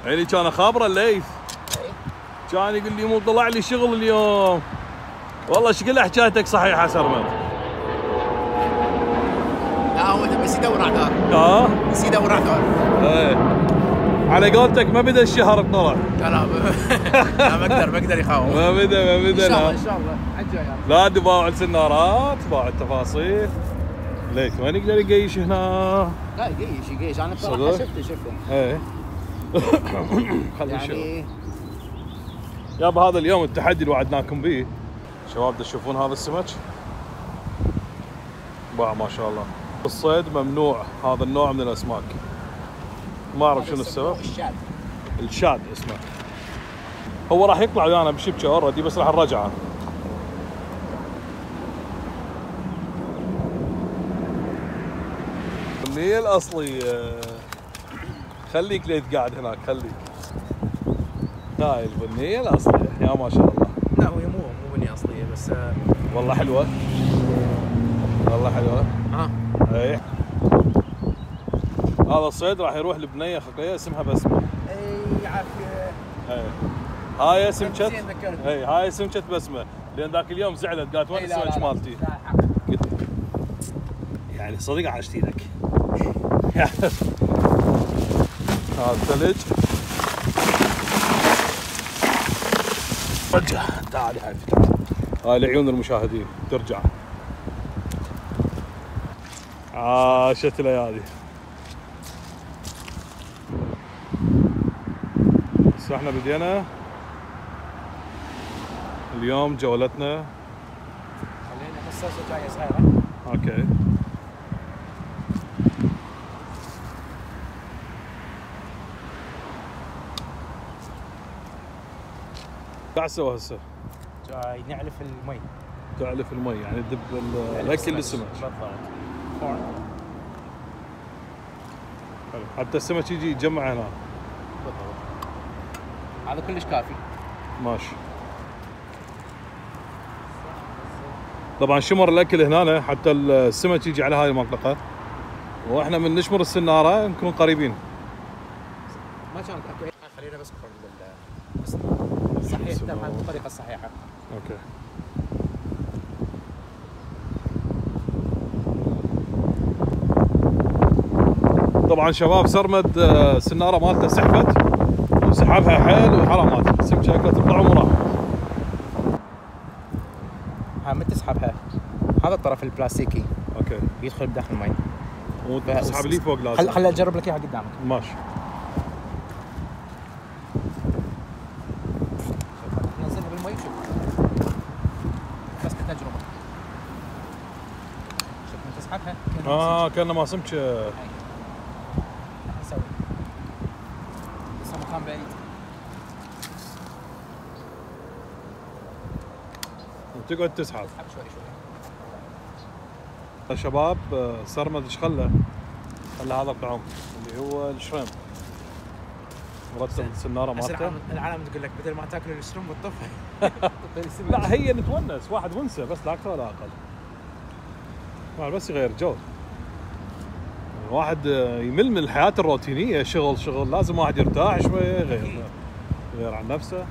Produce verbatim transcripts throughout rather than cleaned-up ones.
عيني كان اخابره الليث. كان يقول لي مو طلع لي شغل اليوم. والله شكل حكايتك صحيحه سرمد. لا هو بس يدور عقار. اه بس يدور عقار. ايه على قولتك ما بدا الشهر الطلع. لا لا ما اقدر ما اقدر يخاوف. ما بدا ما بدا. ان شاء الله ان شاء الله عالجاي. لا تباع السنارات باع التفاصيل. ليث وين يقدر يقيش هنا؟ لا يقيش يقيش انا بصراحه صدق؟ شفته شفته. ايه خلي نشوف. يعني يابا هذا اليوم التحدي اللي وعدناكم به. شباب تشوفون هذا السمك؟ باع ما شاء الله. الصيد ممنوع هذا النوع من الاسماك. ما اعرف شنو السبب. الشاد. الشاد اسمه. هو راح يطلع ويانا بشبكه اوريدي بس راح نرجعه. البنية الأصلية. خليك ليث قاعد هناك خليك. هاي البنية الأصلية يا ما شاء الله. لا هو مو مو بنيه اصليه بس والله حلوة. والله حلوة. ها. اي. هذا الصيد راح يروح لبنية خقية اسمها بسمة. اي عافيه. اي. هاي سمكة. اي هاي سمكة بسمة لأن ذاك اليوم زعلت قالت وين السمك مالتي؟ يعني صدق عاشتي لك. هذا الثلج. رجع تعال يا حبيبي تعال. هاي لعيون المشاهدين ترجع. عاشت الليالي. بس احنا بدينا اليوم جولتنا. خلينا مصاصه جايه صغيره. اوكي. قاعد تسوي هسه؟ جاي نعلف المي. تعلف المي يعني تدب الاكل للسمك. بالضبط. حلو حتى السمك يجي يتجمع هنا. بالضبط. هذا كلش كافي. ماشي. طبعا شمر الاكل هنا حتى السمك يجي على هاي المنطقه واحنا من نشمر السناره نكون قريبين. ما كانت اكو. خلينا بس بس صحيح تمام بالطريقه الصحيحه. اوكي. طبعا شباب سرمد السناره مالته سحبت وسحبها حيل وحرامات السمكه اكلت الطعم وراح. ها ما تسحبها. هذا الطرف البلاستيكي. اوكي. يدخل بداخل المي. وتسحب لي فوق لازم. خل خل اجرب لك اياها قدامك. ماشي. نزلها بالمي شوف. بس كتجربه. شوف من تسحبها. اه كانه ما سمكه. نسوي. بس مكان بعيد. وتقعد تسحب. اسحب شوي شوي. شباب سرمد ايش خله؟ خله هذا الطعم اللي هو الشريمب. مرتب السناره مالته. العالم تقول لك بدل ما تاكل الشريمب بالطفل. لا هي نتونس واحد ونسه بس لا اكثر ولا اقل. واحد بس يغير جو. الواحد يمل من الحياه الروتينيه شغل شغل لازم واحد يرتاح شويه يغير يغير عن نفسه.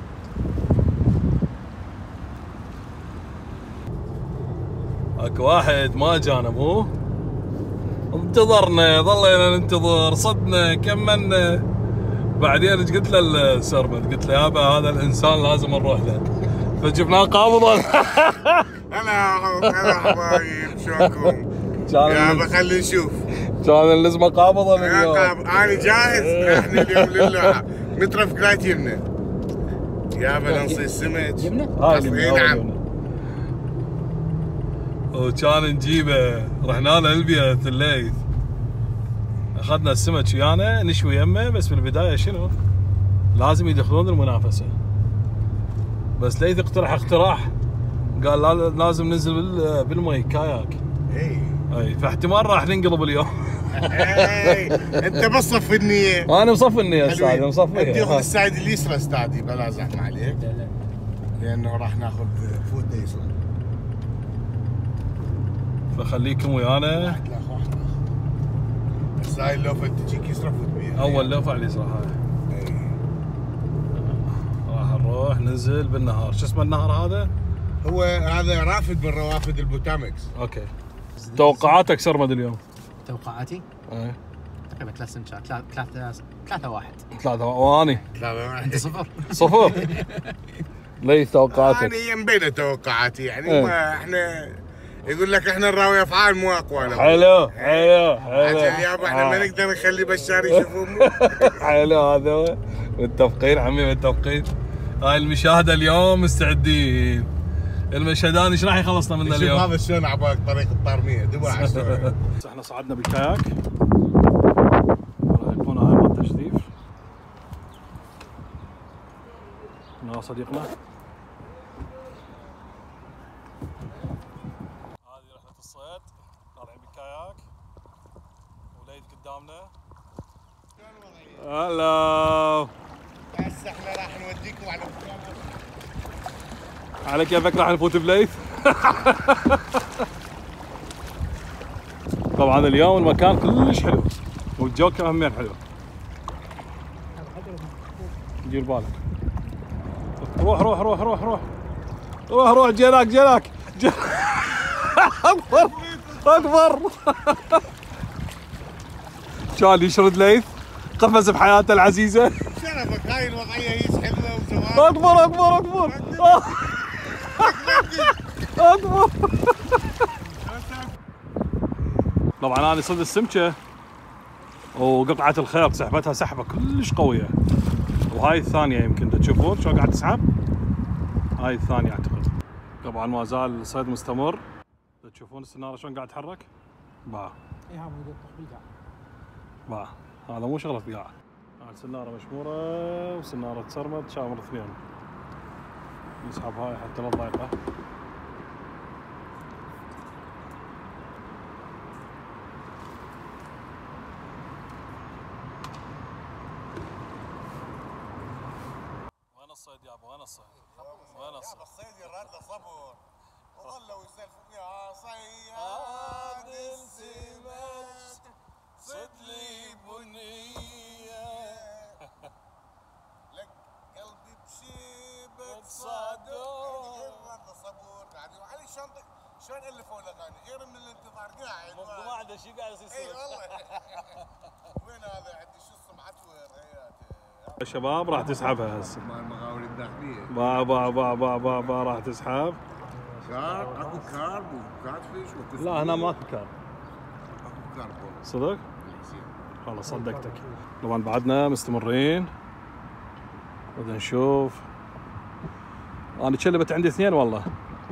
اكو واحد ما جانا مو انتظرنا ظلينا ننتظر صدنا كملنا بعدين ايش قلت له السرمد قلت له يابا هذا الانسان لازم نروح له فجبناه قابضا. هلا هلا حبايب شلونكم؟ يابا خلينا نشوف. كان اللزمه قابضا اليوم. انا جاهز احنا اليوم لله نترف قرايه يمنا. يابا نصيد سمك. يمنا؟ هاي نعم. وكان نجيبه رحنا له البيت الليث اخذنا السمك ويانا نشوي يمه بس بالبدايه شنو؟ لازم يدخلون المنافسه بس ليث اقترح اقتراح قال لا لازم ننزل بالمي كاياك. اي اي فاحتمال راح ننقلب اليوم. اي انت بس صفي النيه. انا مصفي النيه استاذ مصفي. انت ياخذ السايد اليسرى استاذي بلا زحمه عليك لانه راح ناخذ فوت يسرى. فخليكم ويانا. واحد لا واحد بس هاي اللوفه تجيك يسرى فوت بيها. اول لوفه على اليسرى هاي. نروح ننزل بالنهار. شو اسمه النهر هذا؟ هو هذا رافد من روافد البوتامكس. اوكي. توقعاتك سرمد اليوم؟ توقعاتي؟ ايه تقريبا ثلاث سنشات ثلاثة ثلاثة واحد. ثلاثة واني لا انت صفر. صفر. ليث توقعاتك؟ انا ينبينا توقعاتي يعني ايه. ما احنا يقول لك احنا نراوي افعال مو اقوالنا. حلو حلو حلو. عشان يابا احنا ما نقدر نخلي بشار يشوفون. حلو هذا هو. متفقين عمي متفقين. هاي المشاهدة اليوم مستعدين. المشهدان ايش راح يخلصنا منه شوف اليوم؟ هذا شلون عبالك طريق الطارمية دبا على السوق. احنا صعدنا بالكاياك. راح يكون هاي مال تجديف. هنا صديقنا. هذه رحلة الصيد. طالعين بالكاياك. وليد قدامنا. هلا. هسه احنا راح نوديكم على على كيفك راح نفوت بليث. طبعا اليوم المكان كلش حلو والجو كمان حلو. دير بالك. روح روح روح روح روح روح روح جيناك جيناك اكبر اكبر. كان يشرد ليث قفز بحياته العزيزه. شرفك هاي الوضعية يسحب له وزواج. اكبر اكبر اكبر اكبر. طبعا انا صد السمكه وقطعه الخيط سحبتها سحبه كلش قويه. وهاي الثانيه يمكن تشوفون شلون قاعد تسحب. هاي الثانيه اعتقد. طبعا ما زال الصيد مستمر. تشوفون السناره شلون قاعد تتحرك. با اي هذا يطخ بالقاع. با هذا مو شغله بقاع. هاي السناره مشموره وسناره سرمد شامر اثنين. نسحب هاي حتى لا تضايقه. وين الصيد يابا وين الصيد؟ وين الصيد؟ يابا الصيد يراد له صبر وظلوا يسولفون يا صياد السمك صد لي بنيه لك قلبي بشيبك صادور. يراد له صبر يعني وعلي شلون شلون الفوا الاغاني غير من الانتظار قاعد ما عنده شيء قاعد يصير. اي والله. وين هذا عندي شو اسمه معتور هياته الشباب راح تسحبها هسه. مال المغاوري الداخليه. با با با با با با راح تسحب. كار اكو كارب وكاتفيش وكسر. لا هنا ماكو كار. اكو كارب والله. صدق؟ خلاص صدقتك. طبعا بعدنا مستمرين. بدنا نشوف. انا شلبت عندي اثنين والله.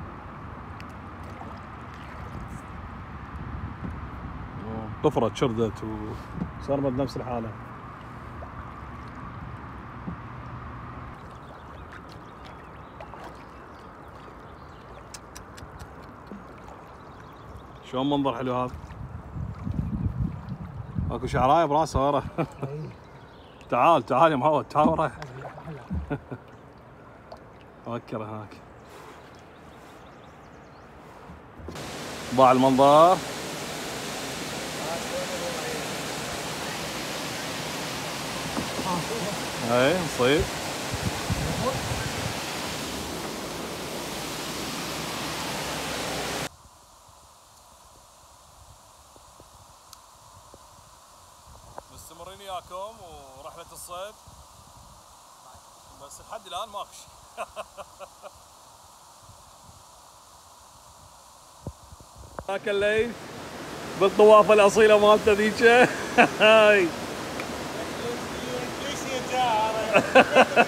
طفرت شردت وصار بنفس الحاله. شلون منظر حلو هذا. اكو شعرايه براسه ورا. تعال تعال يا معود تعال وراي. فكر هناك. ضاع المنظر. اي نصيد. مستمرين وياكم ورحلة الصيد بس لحد الآن ماكو شيء. هاك الليل بالطوافة الأصيلة مالته ذيك. هاي ليش يا جاره؟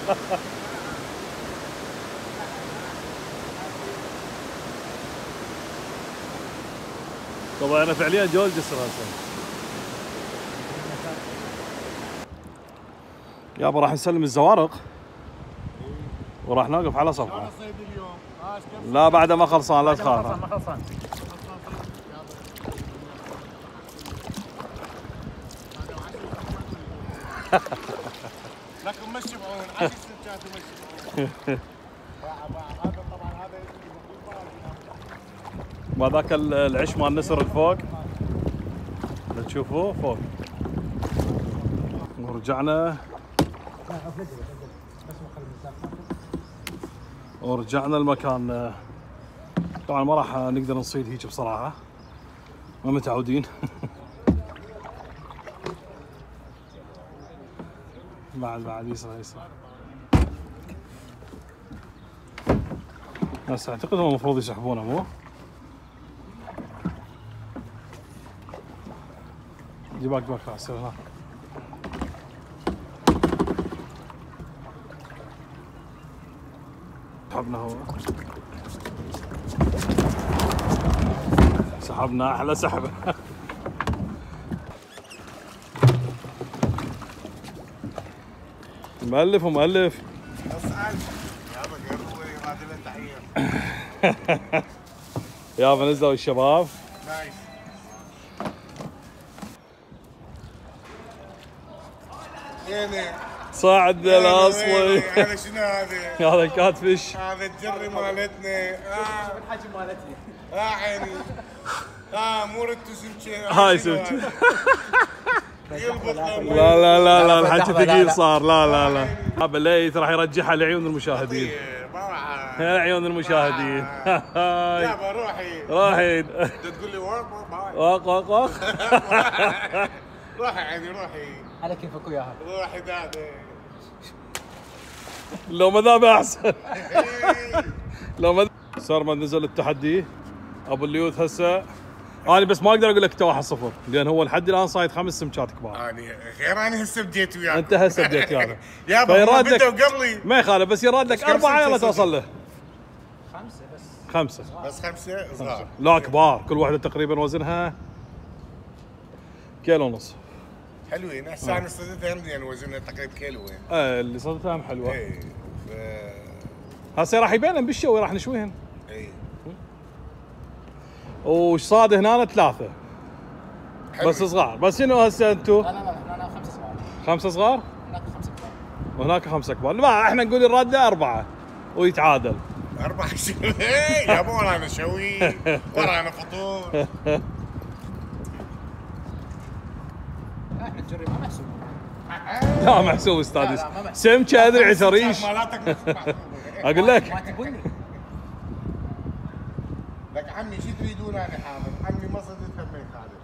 طبعا انا فعليا جو الجسر هسه. يابا راح نسلم الزوارق وراح نوقف على صفحه. الصيد اليوم لا بعد ما خلصان لا تخاف. ما خلصان. لكن مشي بعون عشر سنتات ومشي بعون. هذا طبعا هذا وهذاك العش مال النسر الفوق اللي تشوفوه فوق. ورجعنا ورجعنا المكان. طبعا ما راح نقدر نصيد هيك بصراحه، ما متعودين. بعد بعد يسرى يسرى. بس اعتقد هم المفروض يسحبونه مو؟ جيبك باك راح يصير هناك. سحبنا هو. سحبنا احلى سحبه. مؤلف ومؤلف. اسال يابا قروي هذه التحيه. يابا نزلوا الشباب. نايس. يعني صاعد الاصلي. هذا شنو هذا؟ هذا كات فيش. هذا الجري مالتنا. اه الحجم مالتي. اه عيني. اه مو رتو سمكه. هاي سمكه. يلبط لا لا لا لا الحكي لا، لا. ثقيل صار. لا لا لا. هذا الليث راح يرجعها لعيون المشاهدين. ما لعيون المشاهدين. يابا روحي. راحين. تقول لي وين واق واق واق. روحي عيني روحي. على كيفك وياها. روحي دادي. لو ما ذاب احسن. لو ما سرمد نزل التحدي ابو الليوث هسه. انا بس ما اقدر اقول لك تو واحد صفر لان هو لحد الان صايد خمس سمكات كبار. اني غير انا هسه بديت وياك. انت هسه بديت ويانا. يابا فيراد هم لك- بدوا قبلي. ما يخالف بس يراد لك اربعه يلا سمكة توصل له. خمسة بس. خمسه. بس خمسه صغار. لا كبار كل واحده تقريبا وزنها كيلو ونص. حلوين هسه انا صدتها هم يعني وزنها تقريبا كيلوين. ايه اللي صدتها هم حلوه. اي ف هسه راح يبين بالشوي راح نشويهن. اي وش صاد هنا ثلاثه حلو. بس صغار. بس شنو هسه انتم؟ لا لا لا احنا أنا خمسة صغار. خمسه صغار هناك خمسة كبار. وهناك خمسه كبار. لا احنا نقول الراد له اربعه ويتعادل. اربع شهور يابا ورانا شوي ورانا فطور. احنا الجري ما محسوب. لا محسوب استاذ. لا، لا، ما محسوب. سمكه ادري عتريش. مالاتك اقول لك ما تقولني. لك عمي شو تريدون انا حاضر. عمي ما صدت همين خالد.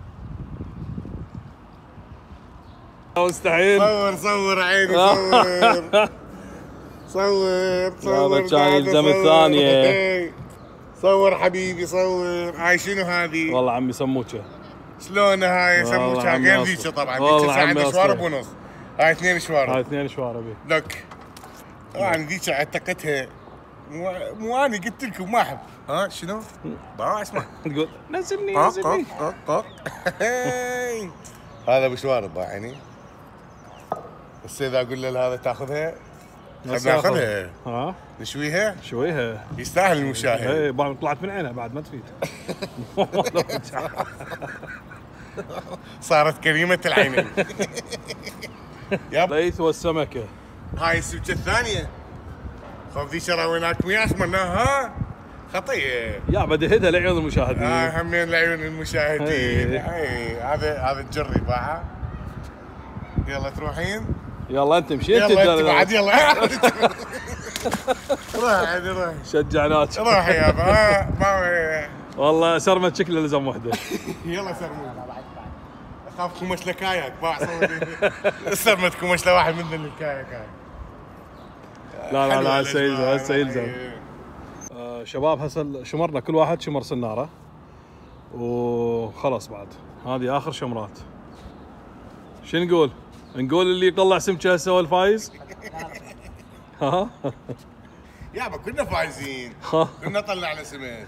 مستحيل. صور صور عيني صور. صور صور. هذا كان يلزم صور. الثانية. صور حبيبي صور. هاي شنو هذه؟ والله عمي سموكه. شلون هاي والله سموكها عمي غير أصفر. ذيك طبعا. والله ذيك ساعة عمي شوارب أصفر. ونص. هاي اثنين شوارب. هاي اثنين شواربي. لك طبعا ذيك اعتقدها مو مو انا قلت لكم ما احب. ها شنو؟ با اسمع. تقول نزلني قاق نزلني. قاق قاق قاق. هذا بشوارب يعني. بس اذا اقول له هذا تاخذها بس خلنا ياخذ. ناخذها ها نشويها شويها. يستاهل المشاهد. ايه بعد طلعت من عينها بعد ما تفيد. صارت كريمة العينين. يب ليث والسمكه. هاي السمكة الثانية. خذ ذي شراويناكم ويا اسمناها خطية. يا بدهدها لعيون المشاهدين. آه همين لعيون المشاهدين. إيه. اي هذا هذا الجري باعها. يلا تروحين؟ يلا انت مشيت. يلا انت بعد يلا. روح عادي روح. شجعناك. روح يابا ها ما والله سرمت شكله لزم وحده. يلا سرمون. لا بعد بعد. اخاف كمش لكاياك باع صوتي. سرمت كمش لواحد من الكاياك هاي. لا لا لا حلوة هسه يلزم الأجواء. هسه يلزم. إيه. آه شباب هسه شمرنا كل واحد شمر سناره وخلص بعد هذه اخر شمرات. شو نقول؟ نقول اللي يطلع سمكه هسه هو الفايز؟ ها؟ يابا كنا فايزين. ها؟ كنا طلعنا سمك.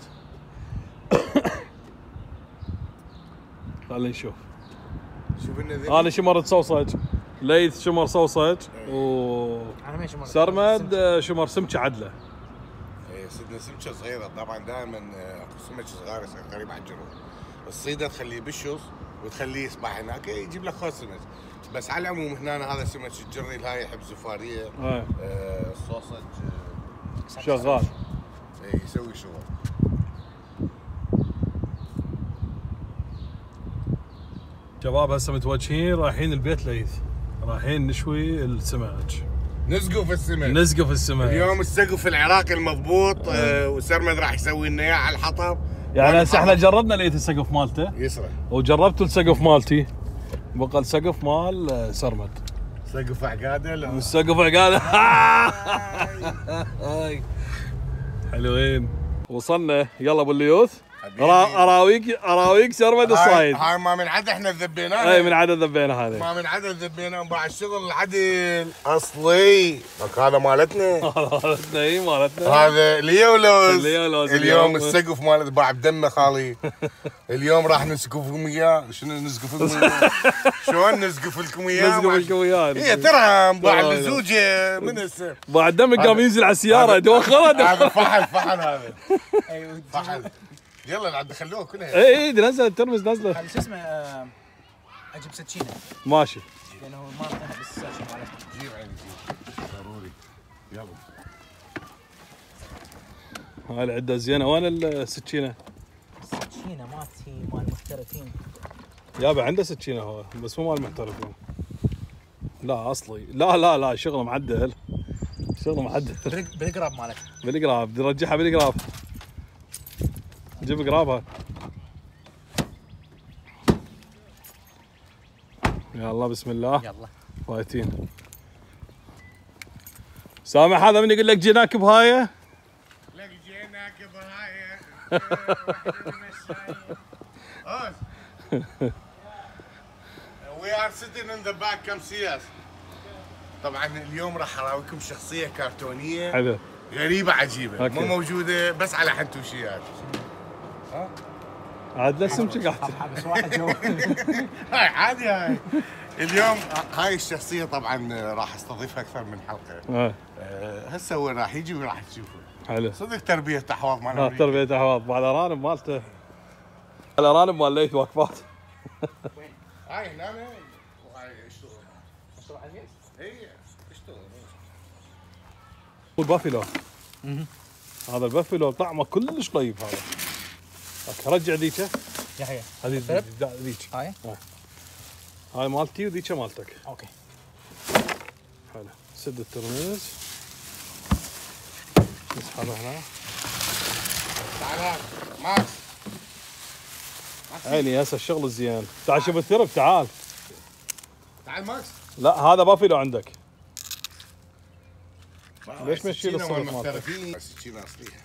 خلينا نشوف. شوف لنا ذي. انا شمرت صوصج، ليث شمر صوصج و انا ماشي مرة. سرمد آه، شمر سمكه عدله. ايه صدنا سمكه صغيره طبعا دائما اكو سمك صغار يصير قريب على الجروح. الصيده تخليه بشوص وتخليه يسبح هناك يجيب لك خوذ سمك. بس على العموم هنا هذا سمك الجري هاي يحب زفاريه. آه. آه الصوصج آه، شغال. ايه يسوي شغل. شباب هسه متوجهين رايحين البيت ليث، رايحين نشوي السمك. نسقف السمك. نسقف السمك. اليوم السقف العراقي المضبوط آه وسرمد راح يسوي لنا اياه على الحطب. يعني هسه احنا جربنا لقيت السقف مالته يسرى وجربتوا السقف مالتي، بقى السقف مال سرمد. سقف عقاده لا السقف عقاله. حلوين. وصلنا يلا ابو الليوث. اراويك اراويك سرمد الصايد. هاي ما من عدد احنا ذبيناه. اي من عدد ذبينا هذا. ما من عدد ذبيناه بعد الشغل العدل اصلي. هذا مالتنا. مالتنا اي مالتنا. هذا ليولوز. ليولوز اليوم السقف مالت باع بدمه خالي. اليوم راح نسقفكم اياه. شنو نسقفكم اياه؟ شلون نسقف لكم اياه؟ نسقف لكم اياه. هي ترى باع الزوجه من هسه. باع دمك قام ينزل على السياره توخرت. هذا فحل فحل هذا. فحل. يلا عاد خلوها كلها. اي اي نزل الترمز نزله. شو اسمه اجيب سكينه. ماشي. لانه ما اقتنع بالسكينه مالته. جيب عيني جيب. ضروري. يلا. هاي العده زينه. وين السكينه؟ السكينه مالتي مال المحترفين. يابا عنده سكينه هو بس مو مال المحترفين. لا اصلي. لا لا لا شغله معدل. شغله معدل. بالقراب مالك. بالقراب بدي ارجعها بالقراب. جيب قرابها. يا الله بسم الله. يلا فايتين. سامح هذا من يقول لك جيناك بهايه؟ لك جيناك بهايه. We are sitting in the back come see us. طبعا اليوم راح اراويكم شخصيه كرتونيه حلو غريبه عجيبه أوكي. مو موجوده بس على حنتوشيات. ها عاد لا سمك قاعد. بس واحد جوا. هاي عادي هاي. اليوم هاي الشخصيه طبعا راح استضيفها اكثر من حلقه. اه أه هسه هو راح يجي وراح تشوفه. حلو. صدق تربيه احواض مال ها أمريكا. تربيه احواض بعد الارانب مالته. الارانب مال ليث واقفات. هاي هنا وهاي اشتغل. اشتغل على اليد؟ اي اشتغل. البافيلو. هذا البافيلو طعمه كلش طيب هذا. رجع ذيك. يحيى هذه ذيك. هاي هاي مالتي وذيك مالتك. اوكي حلو. سد الترميز. نسحبه هنا. تعال ماكس. عيني هسه الشغل الزين. تعال شوف الثرب تعال. تعال ماكس. لا هذا بافيلو عندك. ليش هاي مشي له السكينة الصرف مال مالته؟ محترفين. السكينة أصلية.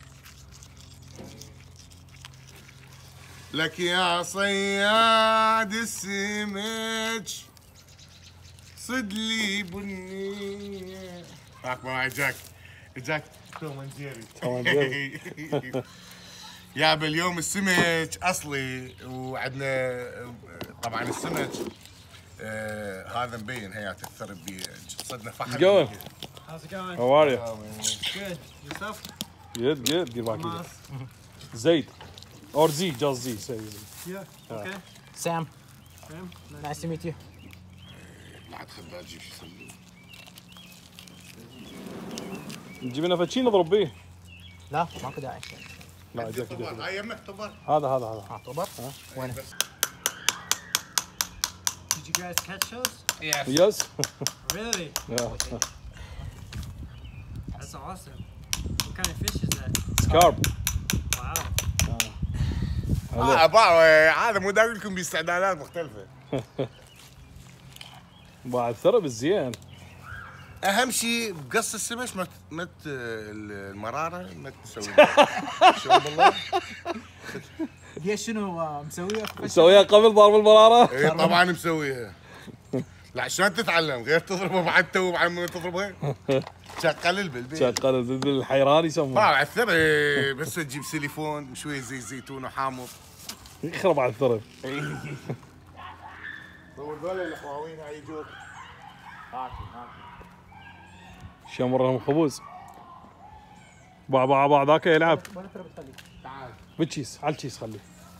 لك يا صياد السمك صد لي بني. هاك ما جاك جاك توم اند جيري. توم اند جيري. يابا اليوم السمك اصلي وعندنا طبعا السمك آه هذا مبين هيات الثرب بيه صدنا فحم. Going. How's it going? How are you? Good. Yourself? Good, good. Get back here. Zaid. Or Z, just Z. Say Z. Yeah. Okay. Sam. Sam, nice. Nice to meet you. بعد خباز جيب شو يسوي. نجيب لنا فتشين نضرب به. لا ماكو داعي. لا جاك طبر جاك. هاي يمك طبر. هذا هذا هذا. اه طبر وين؟ Did you guys catch those? Yes. Yes. Really? Yeah. That's awesome. What kind of fish is that? Scarp. Wow. اه بعرف هذا مو داوي لكم باستعدادات مختلفة. بعد ثرب الزين. أهم شيء بقص السمك ما ما ت- المرارة ما تسوي. شو بالله؟ ليش شنو آه، مسويه؟ مسويها قبل ضرب المرارة. إيه طبعا مسويها. لا شلون تتعلم غير تضربها بعد تو بعد ما تضربها. شغل بالبيت. شغل الذل الحيران ما يسمونه. على الثرى إيه، بس تجيب سيليفون شوية زيت زيتون وحامض. يخرب على الثرب. صور ذول الحواوين هاي يجوك. هاكي هاكي. شمرهم خبز. باع باع باع ذاك يلعب. وين ترى بتخليه؟ تعال. بالتشيس على التشيس خليه.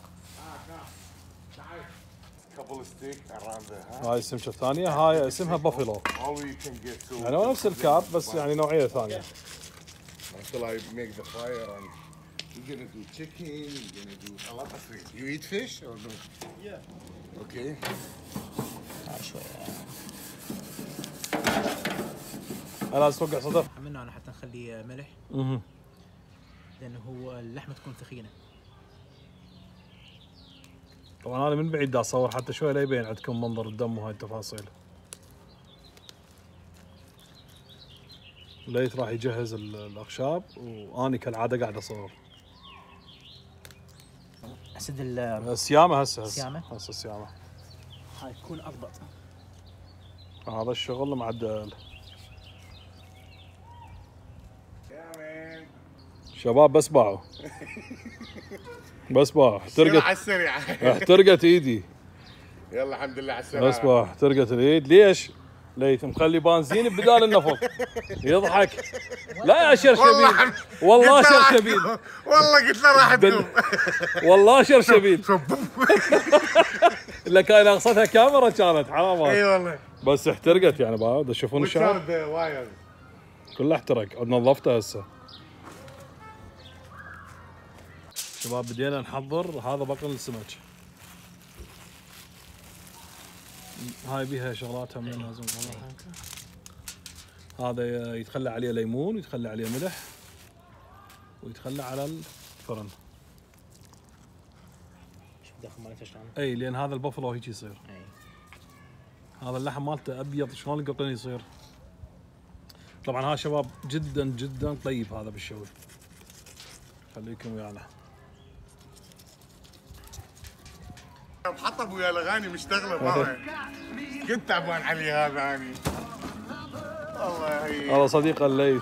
couple of stick around the هاي السمكة الثانية هاي اسمها بافيلو. all we can get to. يعني هو نفس الكاب بس يعني نوعية ثانية. Until I make the fire and you're gonna do chicken, you're gonna do a lot of things. You eat fish or no? Yeah. Okay. تعال شوي. لازم توقع صدر. منه انا حتى نخليه ملح اها لانه هو اللحمه تكون ثخينه. طبعا انا من بعيد دا اصور حتى شوي لا يبين عندكم منظر الدم وهاي التفاصيل. ليث راح يجهز الاخشاب واني كالعاده قاعد اصور. اسد السيامه هسه السيامه هسه السيامه هاي تكون اضبط. هذا الشغل معدل. شباب بس باعوا بس باعوا احترقت على السريع. احترقت ايدي. يلا الحمد لله على السلامه. بس باعوا احترقت الايد. ليش؟ ليث مخلي بنزين بدال النفط. يضحك. لا يا شرشبيل والله شرشبيل والله قلت له راح تقوم. والله شرشبيل الا كان اقصدها كاميرا كانت حرام. اي والله بس احترقت يعني بعد تشوفون الشعر واير كله احترق. نظفته هسه. شباب بدينا نحضر هذا بقل السمك. هاي بيها شغلاتها من لازم والله. هذا يتخلى عليه ليمون ويتخلى عليه ملح ويتخلى على الفرن. شوف داخل مالته شلون. اي لان هذا البفلو هيك يصير. اي هذا اللحم مالته ابيض شلون القطن يصير. طبعا ها شباب جدا جدا طيب هذا بالشوي. خليكم ويانا. محطب ويا الاغاني مشتغله مره. كنت تعبان علي هذا اني والله. هذا صديق الليث.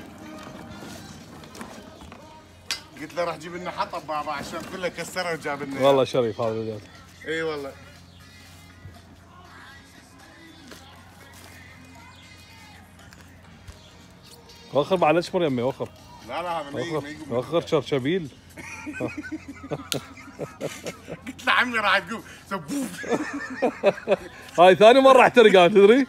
قلت له راح جيب لنا حطب بابا عشان كله كسره وجاب لنا. والله شريف هذا بالذات. اي والله. وخر بعد اشمر يمي وخر. لا لا هذا وخر وخر شرشبيل. قلت له عمي راح تقوم. هاي ثاني مرة احترق تدري؟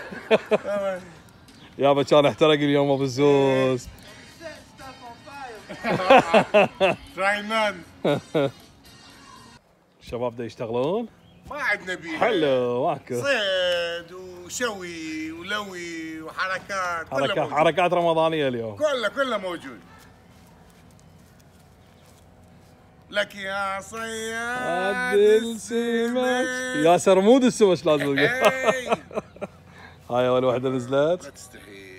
يابا كان احترق اليوم ابو الزوز. راينان. الشباب دا يشتغلون؟ ما عندنا بيها. حلو ماكو. صيد وشوي ولوي وحركات. حركات حركات رمضانية اليوم. كله كله موجود. لك يا صياد السمك يا سرمود السمك لازم تلقى. هاي اول وحده نزلت. لا تستحي.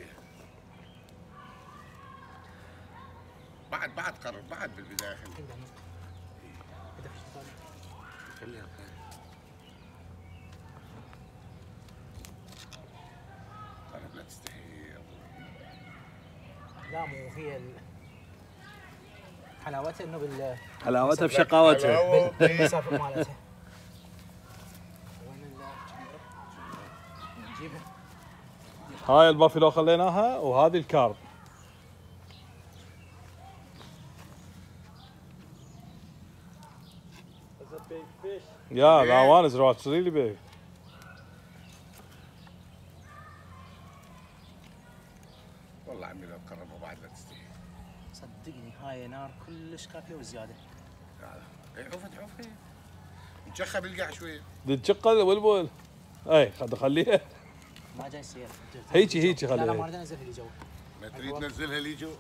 بعد بعد قرر بعد بالبدايه خليها قرب. لا تستحي. لا مو هي حلاوتها انه بال حلاوتها بشقاوتها. بالمسافه مالتها. وين نجيبها؟ هاي البافلو خليناها وهذه الكارب. Yeah, that one is right, really big. والله عمي لو قربوا بعد لا تستحي. صدقني هاي نار كلش كافيه وزياده. اي عفت عفت. نشخها بالقاع شويه. تشقه البلبل. اي خليها. ما جاي يصير. هيجي هيجي خليها. لا لا ما اريد انزلها لي جو. ما تريد تنزلها لي جو.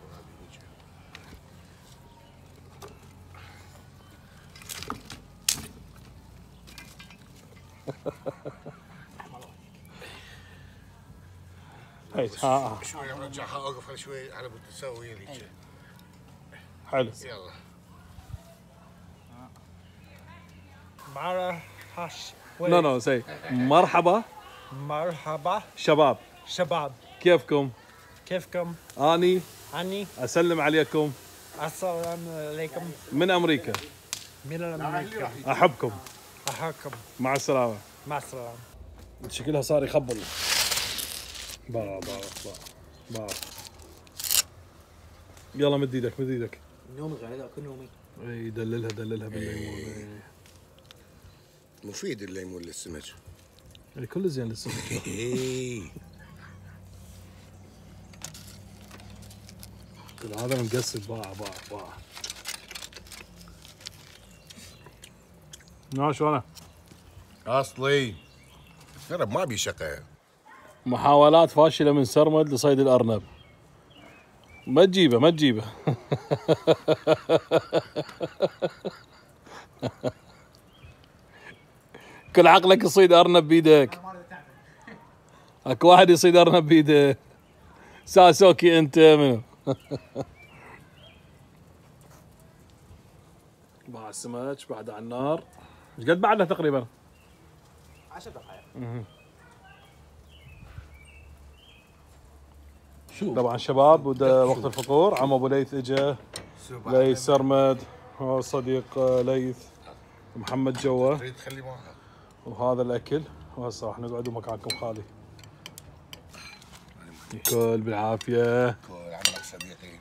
هي ها شوي ارجعها اوقف شوي على بود تسوي لي. حلو. يلا. مرحبا. نو نو سي مرحبا مرحبا شباب. شباب، كيفكم؟ كيفكم؟ اني أني اسلم عليكم السلام عليكم من امريكا. من أمريكا. احبكم. أحبكم. مع السلامه. مع السلامة. شكلها صار يخبل. با با با با يلا مد ايدك مد ايدك. نومي غير هذاك نومي. اي دللها دللها بالليمون. اي مفيد الليمون للسمك. يعني كله زين للسمك. هذا مقصد باع باع باع. نعم شلونه؟ اصلي. ترى ما بي شقه. محاولات فاشلة من سرمد لصيد الأرنب. ما تجيبه ما تجيبه. كل عقلك يصيد أرنب بيدك. اكو واحد يصيد أرنب بيده. ساسوكي انت منو؟ مع السمك بعد على النار. ايش قد بعدنا تقريبا؟ عشر دقائق. طبعا شباب وده وقت الفطور. عم ابو ليث اجا، ليث سرمد وصديق ليث محمد جوا، تريد تخلي معها وهذا الاكل. وهسه راح نقعد ومكانكم خالي. كل بالعافيه. كل عمرك صديقي.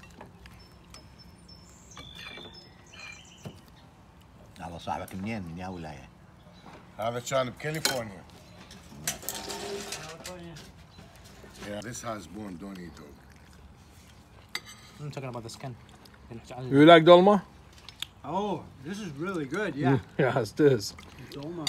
هذا صاحبك منين؟ من يا ولايه؟ هذا كان بكاليفورنيا. Yeah, this has bone, don't eat dog. I'm talking about the skin. You like dolma? Oh, this is really good. Yeah, Yes, it is. dolma.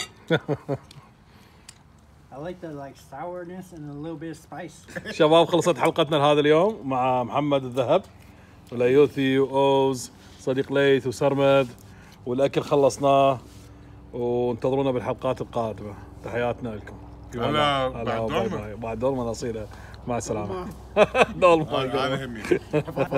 I like the like sourness and a little bit of spice. شباب خلصت حلقتنا لهذا اليوم مع محمد الذهب وليوثي واوز صديق ليث وسرمد، والاكل خلصناه، وانتظرونا بالحلقات القادمه. تحياتنا لكم. هلا بعد باي دولمة. باي. بعد دولمة نصيرها. مع السلامه. دولمة. هذا همي.